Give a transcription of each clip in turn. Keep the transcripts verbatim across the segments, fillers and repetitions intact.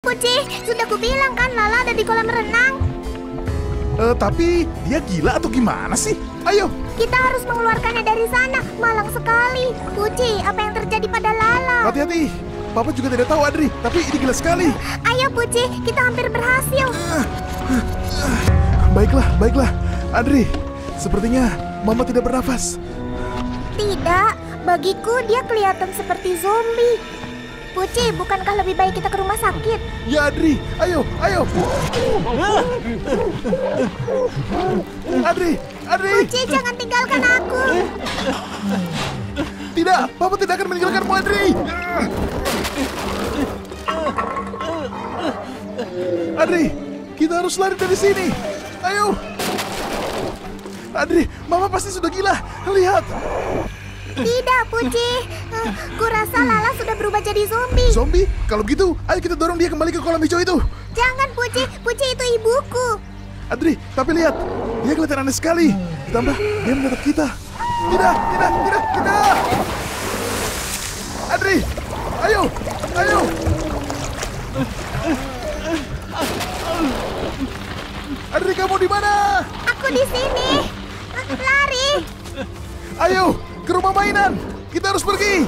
Puci. Sudah kubilang kan Lala ada di kolam renang. Uh, tapi dia gila atau gimana sih? Ayo. Kita harus mengeluarkannya dari sana. Malang sekali. Puci, apa yang terjadi pada Lala? Hati-hati. Papa juga tidak tahu, Adri. Tapi ini gila sekali. Ayo, Puci. Kita hampir berhasil. Baiklah, baiklah. Adri, sepertinya Mama tidak bernafas. Tidak. Bagiku dia kelihatan seperti zombie. Puci, bukankah lebih baik kita ke rumah sakit? Ya, Adri. Ayo, ayo. Adri, Adri. Puci, jangan tinggalkan aku. Tidak, Papa tidak akan meninggalkanmu, Adri. Adri, kita harus lari dari sini. Ayo. Adri, Mama pasti sudah gila. Lihat. Tidak, Puci. Uh, kurasa Lala sudah berubah jadi zombie. Zombie? Kalau gitu, ayo kita dorong dia kembali ke kolam hijau itu. Jangan, Puci. Puci itu ibuku. Adri, tapi lihat. Dia kelihatan aneh sekali. Ditambah, dia menatap kita. Tidak, tidak, tidak, tidak. Adri, ayo, ayo. Adri, kamu di mana? Aku di sini. Uh, lari. Ayo, ke rumah mainan. Kita harus pergi.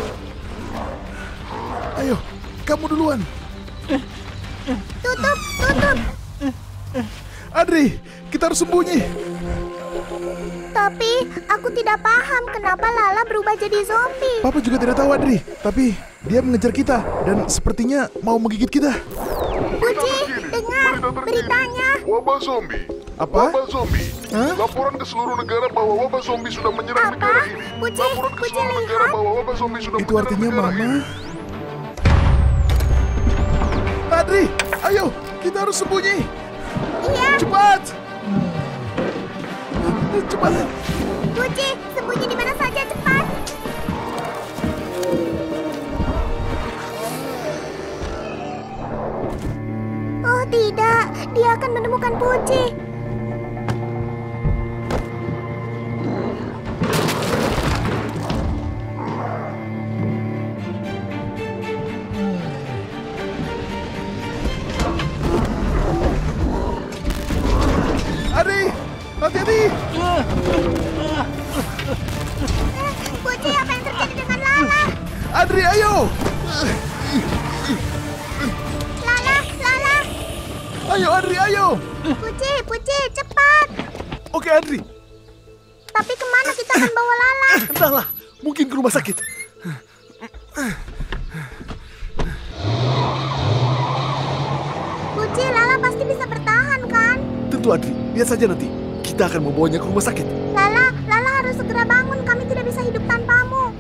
Ayo, kamu duluan. Tutup, tutup. Adri, kita harus sembunyi. Tapi aku tidak paham kenapa Lala berubah jadi zombie. Papa juga tidak tahu, Adri. Tapi dia mengejar kita dan sepertinya mau menggigit kita. Puci, dengar beritanya. Wabah zombie. Apa? Wabah zombie. Hah? Laporan ke seluruh negara bahwa wabah zombie sudah menyerang Apa? negara ini. Puci, Laporan ke Puci seluruh negara lihat. bahwa wabah zombie sudah Itu menyerang artinya negara Mama. ini. Adri, ayo, kita harus sembunyi. Iya, Cepat. Cepat. Puci, sembunyi di mana saja cepat. Oh tidak, dia akan menemukan Puci. Adri, hati-hati. Puci, apa yang terjadi dengan Lala? Adri, ayo. Lala, Lala. Ayo, Adri, ayo. Puci, Puci, cepat. Oke, Adri. Tapi kemana kita akan bawa Lala? Entahlah, mungkin ke rumah sakit. Puci, Lala pasti bisa bertahan kan? Tentu, Adri. Lihat saja nanti. Kita akan membawanya ke rumah sakit. Lala, Lala harus segera bangun. Kami tidak bisa hidup tanpamu.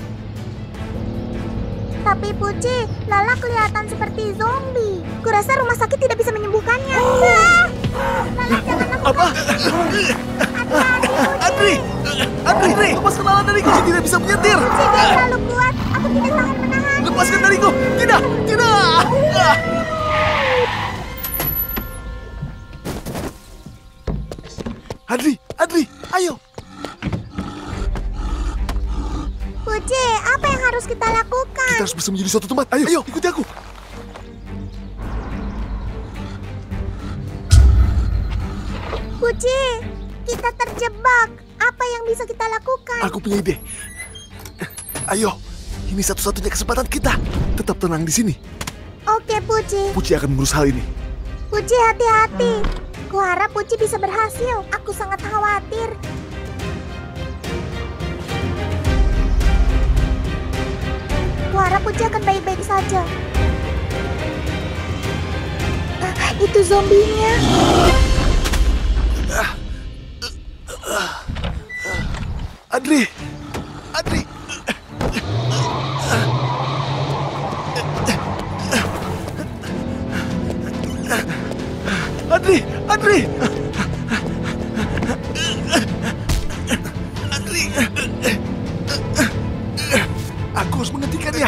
Tapi Puci, Lala kelihatan seperti zombie. Kurasa rumah sakit tidak bisa menyembuhkannya. Ah! Lala, jangan lakukan. Apa? Hati-hati, Puci. Adri, Adri, lepaskan Lala dariku. Dia tidak bisa menyetir. Puci, dia terlalu kuat. Aku tidak tahan menahan. Lepaskan dariku. Tidak, tidak. Ah. Adri, Adri, ayo. Puci, apa yang harus kita lakukan? Kita harus bersembunyi di suatu tempat. Ayo, ayo, ikuti aku. Puci, kita terjebak. Apa yang bisa kita lakukan? Aku punya ide. Ayo, ini satu-satunya kesempatan kita. Tetap tenang di sini. Oke, Puci. Puci akan mengurus hal ini. Puci, hati-hati. Kuharap Puci bisa berhasil. Aku sangat khawatir. Kuharap Puci akan baik-baik saja. Ah, itu zombinya. Adri, Adri. Adri, Adri. Adri. Aku harus menghentikannya.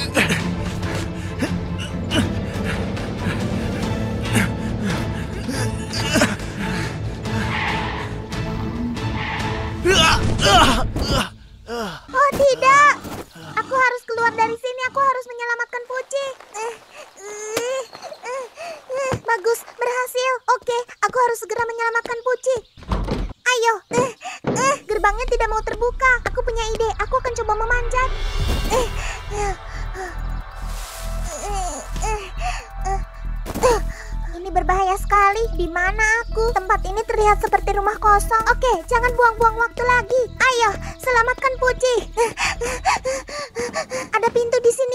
Oh tidak, aku harus keluar dari sini. Aku harus menyelamatkan Puci. Eh, eh, eh. harus segera menyelamatkan Puci. Ayo, eh, eh, gerbangnya tidak mau terbuka. Aku punya ide. Aku akan coba memanjat. Eh, eh, eh, eh, eh, eh. Ini berbahaya sekali. Di mana aku? Tempat ini terlihat seperti rumah kosong. Oke, jangan buang-buang waktu lagi. Ayo, selamatkan Puci. Ada pintu di sini.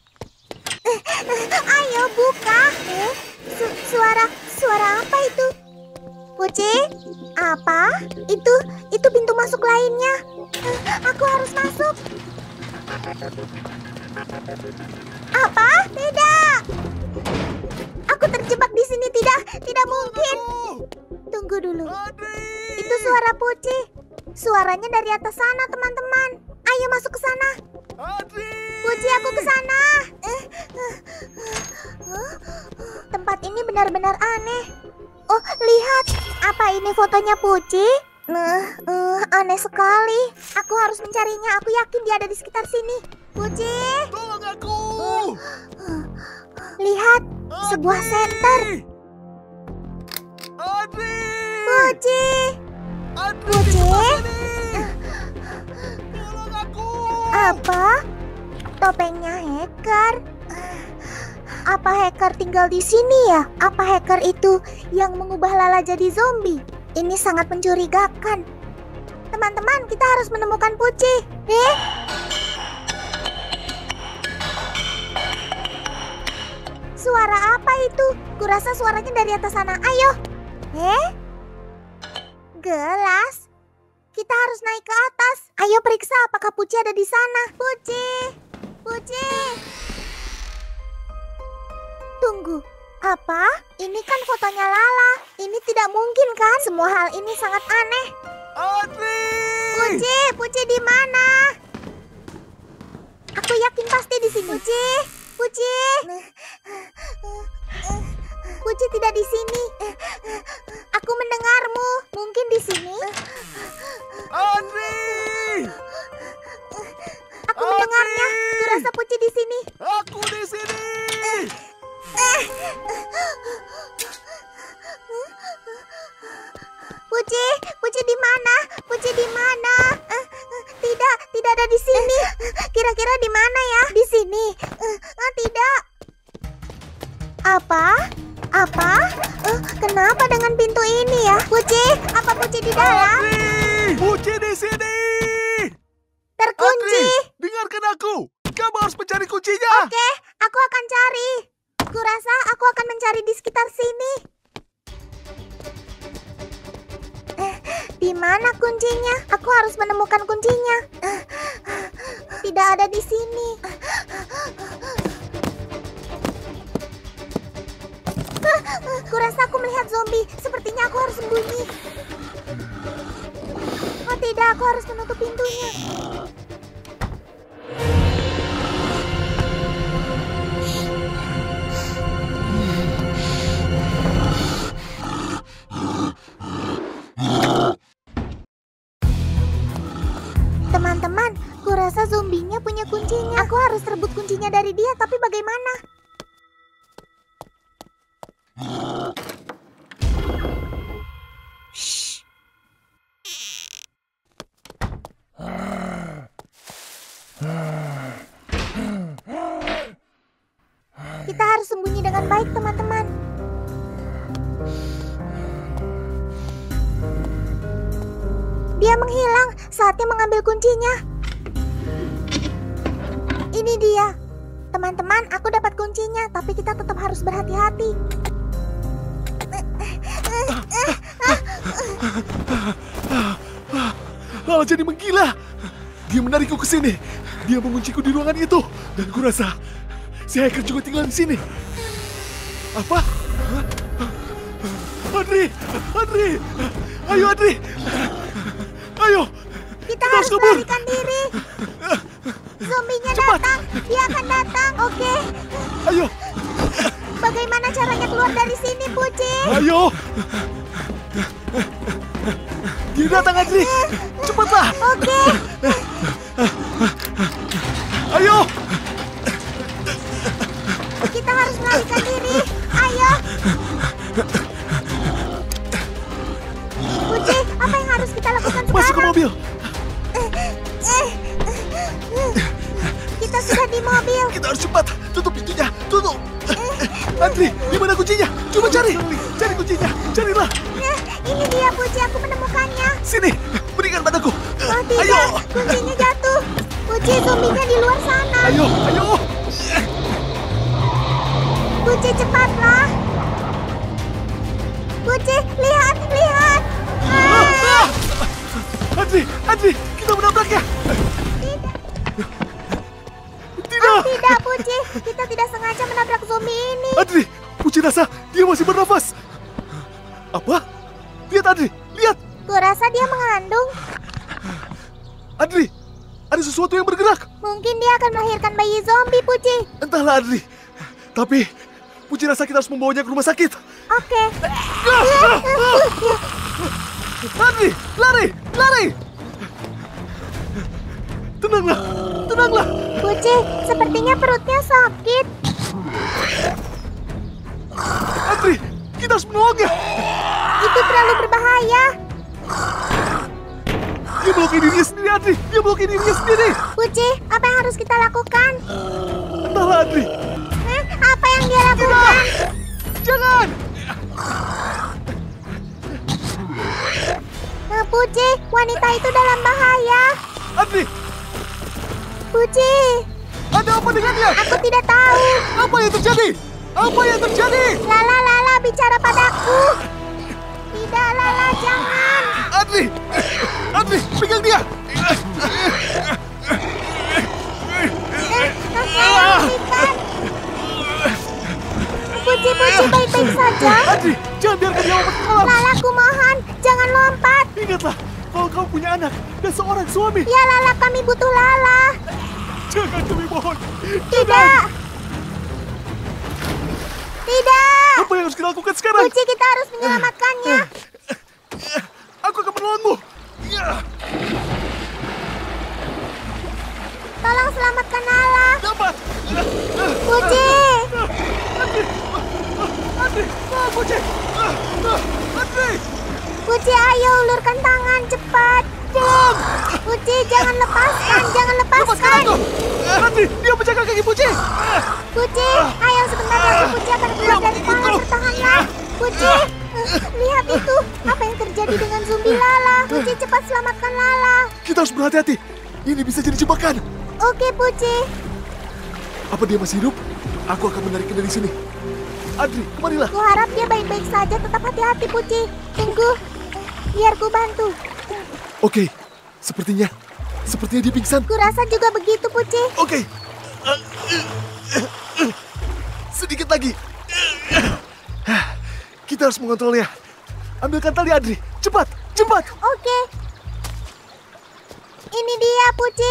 Ayo, buka. Eh, su suara, suara apa itu? Puci, apa? Itu, itu pintu masuk lainnya. Aku harus masuk. Apa? Tidak. Aku terjebak di sini. Tidak, tidak mungkin. Tunggu dulu. Itu suara Puci. Suaranya dari atas sana, teman-teman. Ayo masuk ke sana. Puci, aku ke sana. Tempat ini benar-benar aneh. Oh, lihat. Apa ini fotonya Puci? Nah, uh, aneh sekali. Aku harus mencarinya. Aku yakin dia ada di sekitar sini. Puci. Tolong aku. Uh, lihat, sebuah senter. Adri. Puci. Adri. Puci. Tolong aku. Apa? Topengnya hacker. Apa hacker tinggal di sini ya? Apa hacker itu yang mengubah Lala jadi zombie? Ini sangat mencurigakan. Teman-teman, kita harus menemukan Puci. Eh? Suara apa itu? Kurasa suaranya dari atas sana. Ayo. Eh? Gelas. Kita harus naik ke atas. Ayo periksa apakah Puci ada di sana. Puci. Puci. Tunggu, apa? Ini kan fotonya Lala. Ini tidak mungkin kan? Semua hal ini sangat aneh. Adri. Puci, Puci di mana? Aku yakin pasti di sini. Puci, Puci. Puci tidak di sini. Aku mendengarmu. Mungkin di sini. Adri. Aku mendengarnya. Kurasa Puci di sini. Aku di sini. Puci, Puci di mana? Puci di mana? Uh, uh, tidak, tidak ada di sini. Kira-kira di mana ya? Di sini. Uh, uh, tidak. Apa? Apa? Uh, kenapa dengan pintu ini ya? Puci, apa Puci di dalam? Adri. Puci di sini. Terkunci. Adri, dengarkan aku. Kamu harus mencari kuncinya. Oke, aku akan cari. Kurasa aku akan mencari di sekitar sini. Eh, di mana kuncinya? Aku harus menemukan kuncinya. Eh, tidak ada di sini. Eh, kurasa aku melihat zombie. Sepertinya aku harus sembunyi. Oh tidak, aku harus menutup pintunya. Teman-teman, kurasa zombinya punya kuncinya. Aku harus rebut kuncinya dari dia, tapi bagaimana? Shh. Kita harus sembunyi dengan baik, teman-teman. Dia menghilang. Saatnya mengambil kuncinya. Ini dia. Teman-teman, aku dapat kuncinya, tapi kita tetap harus berhati-hati. Lala jadi menggila. Dia menarikku ke sini. Dia mengunciku di ruangan itu. Dan kurasa si hacker juga tinggal di sini. Apa? Adri, Adri, ayo Adri, ayo. Kita harus melarikan diri. Zombinya datang. Dia akan datang. Oke. Ayo. Bagaimana caranya keluar dari sini, Puci? Ayo. Dia datang, Adri. Cepatlah. Oke. Ayo. Kita harus melarikan diri. Ayo. Adri, di mana kuncinya? Coba cari. Cari kuncinya. Carilah. Nah, ini dia Puji, aku menemukannya. Sini, berikan padaku. Oh tidak, Ayo. kuncinya jatuh. Puji, zombinya di luar sana. Ayo, ayo. Puji, cepatlah. Puji, lihat, lihat. Ah, Ah, ah. Adri, Adri, kita menabraknya. tidak, Tidak. tidak Puji. Kita tidak sengaja menabrak zombie ini. Adri, Puji rasa dia masih bernafas. Apa? Lihat Adri, lihat. Kurasa dia mengandung. Adri, ada sesuatu yang bergerak. Mungkin dia akan melahirkan bayi zombie, Puji. Entahlah Adri. Tapi Puji rasa kita harus membawanya ke rumah sakit. Oke. Adri, lari, lari. Tenanglah, tenanglah. Puji, sepertinya perutnya sakit. Adri, kita harus menolongnya. Itu terlalu berbahaya. Dia melukai dirinya sendiri, Adri. Dia melukai dirinya sendiri. Puji, apa yang harus kita lakukan? Entahlah Adri. Hah? Apa yang dia lakukan? Jangan. Nah, Puji, wanita itu dalam bahaya. Adri, Puji, ada apa dengannya? aku tidak tahu. Apa yang terjadi? Apa yang terjadi? Lala, Lala, bicara padaku. Tidak, Lala, jangan. Adri, Adri, pegang dia. Eh, hentikan. Puji, Puji, baik-baik saja. Adri, jangan biarkan dia lompat ke kolam. Lala, aku mohon, jangan lompat. Ingatlah, kalau kau punya anak dan seorang suami. Ya, Lala, kami butuh Lala. Jangan, kami mohon. Tidak. Tidak. Apa yang harus kita lakukan sekarang? Puji, kita harus menyelamatkannya. Aku akan menolongmu. Ya, Tolong selamatkan Lala. dapat. Puji. Adri, ah, Puji. Ah, ah, Adri, Puji, ayo ulurkan tangan cepat. tolong. Puji, jangan lepaskan, jangan Lepaskan lepaskan. aku. Adri, dia menjaga kaki Puji. Puji, ayo sebentar lagi Puji akan keluar dari kolam, bertahanlah. Puji, lihat itu, apa yang terjadi dengan zombie Lala. Puji, cepat selamatkan Lala. Kita harus berhati-hati. Ini bisa jadi jebakan. Oke, Puji. Apa dia masih hidup? Aku akan menariknya dari sini. Adri, kemarilah. Ku harap dia baik-baik saja, tetap hati-hati Puji. Tunggu, biar ku bantu. Oke, sepertinya, sepertinya dia pingsan. Ku rasa juga begitu Puji. Oke. Sedikit lagi. Kita harus mengontrolnya. Ambilkan tali Adri. Cepat, cepat. Oke. Ini dia Puji.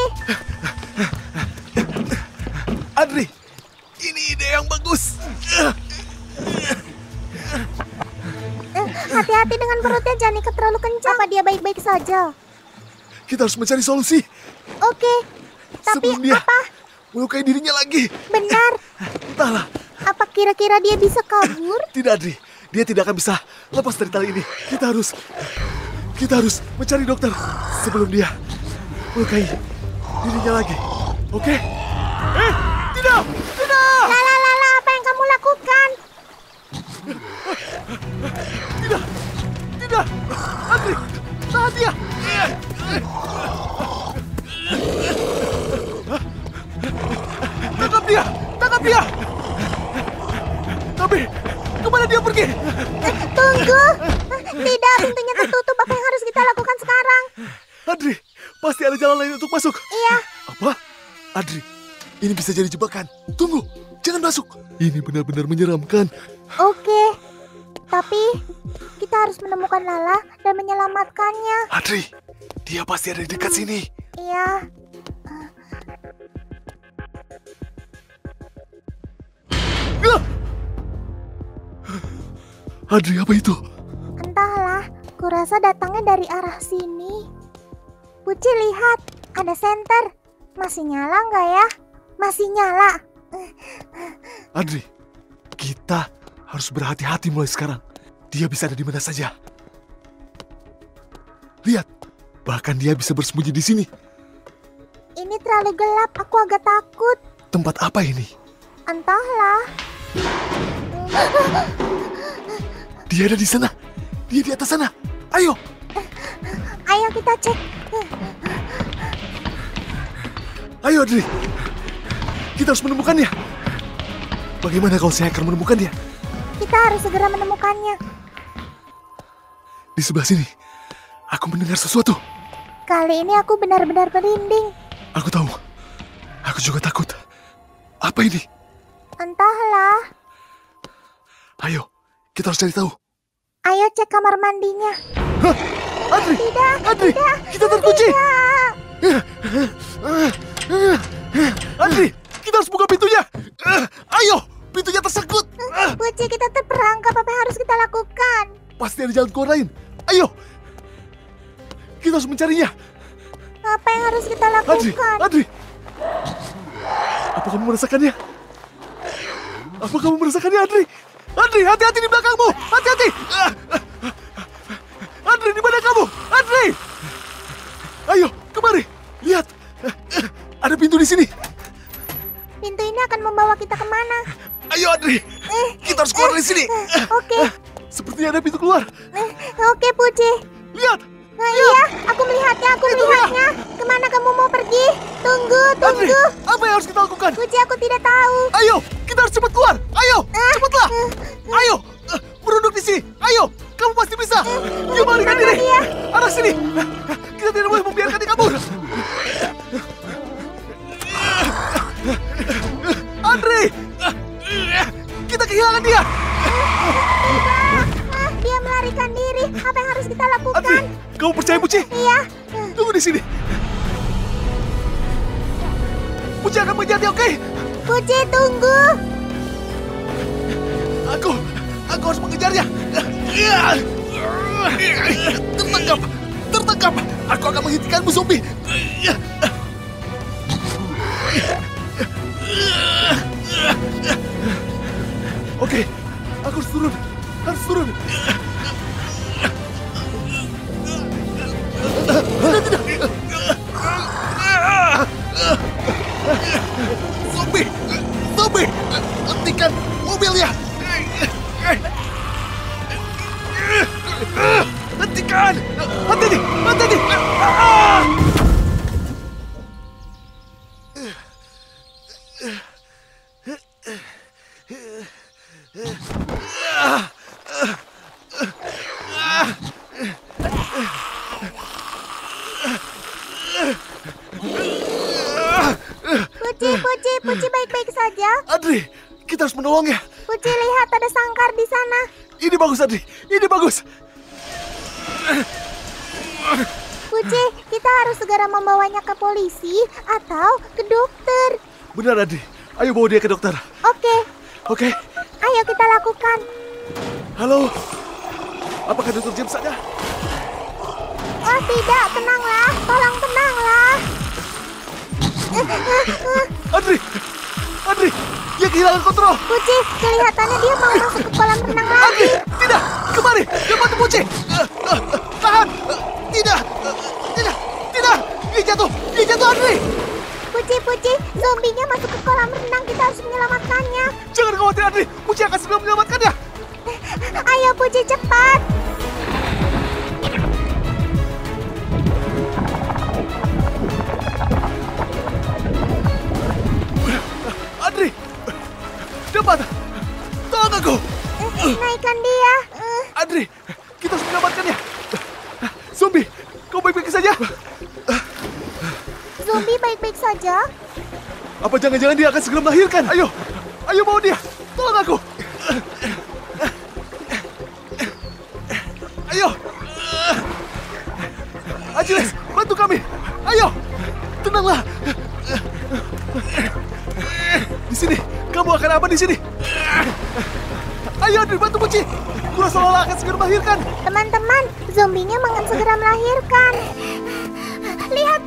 Adri, ini ide yang bagus. Eh, Hati-hati dengan perutnya, jangan ikat terlalu kencang. Apa dia baik-baik saja? Kita harus mencari solusi. Oke. Tapi Sebelum dia apa? melukai dirinya lagi. Benar. Entahlah. Apa kira-kira dia bisa kabur? Tidak, Adri. Dia tidak akan bisa lepas dari tali ini. Kita harus... Kita harus mencari dokter sebelum dia melukai dirinya lagi. Oke? Eh, tidak! Tidak! Lala, Lala, apa yang kamu lakukan? Tidak! Tidak! Adri, tahan dia! Tangkap dia! Tangkap dia! Tapi, kemana dia pergi? Eh, Tunggu. Eh, Tidak, pintunya tertutup. Apa yang harus kita lakukan sekarang? Adri, pasti ada jalan lain untuk masuk. Iya. Apa? Adri, ini bisa jadi jebakan. Tunggu, jangan masuk. Ini benar-benar menyeramkan. Oke. Tapi kita harus menemukan Lala dan menyelamatkannya. Adri, dia pasti ada di dekat sini. Iya. Ah! Adri, apa itu? Entahlah, kurasa datangnya dari arah sini. Puci, lihat, ada senter. Masih nyala nggak ya? Masih nyala. Adri, kita harus berhati-hati mulai sekarang. Dia bisa ada di mana saja. Lihat, bahkan dia bisa bersembunyi di sini. Ini terlalu gelap, aku agak takut. Tempat apa ini? Entahlah. Dia ada di sana. Dia di atas sana. Ayo. Ayo kita cek. Ayo, Adri. Kita harus menemukannya. Bagaimana kalau saya akan menemukannya? Kita harus segera menemukannya. Di sebelah sini, aku mendengar sesuatu. Kali ini aku benar-benar merinding. Aku tahu. Aku juga takut. Apa ini? Entahlah. Ayo, kita harus cari tahu. Ayo cek kamar mandinya. Hah? Adri! Tidak, Adri! tidak, Kita terkunci! tidak. Adri! Kita harus buka pintunya! Ayo! Pintunya tersangkut! Puci, kita terperangkap. Apa yang harus kita lakukan? Pasti ada jalan keluar lain. Ayo! Kita harus mencarinya. Apa yang harus kita Adri! lakukan? Adri! Apa kamu merasakannya? Apa kamu merasakannya, Adri? Adri, hati-hati di belakangmu! Hati-hati! Adri, di mana kamu? Adri! Ayo, kemari! Lihat! Ada pintu di sini. Pintu ini akan membawa kita kemana? Ayo, Adri! Kita harus keluar dari sini! Oke, Sepertinya ada pintu keluar. oke Puci. Lihat! Nah, iya, aku melihatnya, aku Itu melihatnya. Kemana kamu mau pergi? Tunggu, Adri, tunggu. apa yang harus kita lakukan? Puci, aku tidak tahu. Ayo, kita harus cepat keluar. Ayo, cepatlah. Ayo, eh, berunduk di sini. Ayo, kamu pasti bisa. Kembalikan diri. dia? Arah sini. Kita tidak boleh membiarkan dia kabur. Andri, kita kehilangan dia. Ah, dia melarikan diri. Apa yang harus kita lakukan? Andri, kamu percaya Puci? Iya. Tunggu di sini. Puci akan menjadi oke? Puci, tunggu. Aku, aku harus mengejarnya. Tertangkap, tertangkap. Aku akan menghentikanmu, zombie. Oke, aku harus turun, harus turun. Tidak, tidak. Zombie, zombie, hentikan mobilnya. Hentikan, henti, henti. Puci, Puci, Puci baik-baik saja. Adri, kita harus menolongnya. Puci, lihat ada sangkar di sana. Ini bagus, Adri. Ini bagus. Puci, kita harus segera membawanya ke polisi atau ke dokter. Benar, Adri. Ayo bawa dia ke dokter. Oke, Oke. ayo kita lakukan. Halo. Apakah dokter James ada? Oh tidak, tenanglah. Tolong tenanglah. Adri. Adri. Dia kehilangan kontrol. Puci, kelihatannya dia mau masuk ke kolam renang lagi. Adri. Tidak. Kemari. Dia bantu Puci. Eh, eh, Tahan. Eh, Tidak. Eh, Tidak. Tidak. Dia jatuh. Dia jatuh, Adri. Puci, Puci, zombinya masuk ke kolam renang. Kita harus menyelamatkannya. Jangan khawatir, Adri. Puci akan segera menyelamatkannya. Ayo Puci, cepat. Adri. Dapat. Tolong aku. Eh, Naikkan dia. Eh, Adri. Kita harus menyelamatkannya. Zombie. Kau baik-baik saja? Zombie baik-baik saja. Apa jangan-jangan dia akan segera melahirkan? Ayo. Ayo bawa dia. Tolong aku. Ayo. Achilles, bantu kami. Ayo. Tenanglah. Di sini. Kamu akan aman di sini. Ayo, Adri, bantu Puci. Gua seolah akan segera melahirkan. Teman-teman, zombinya akan segera melahirkan. Lihat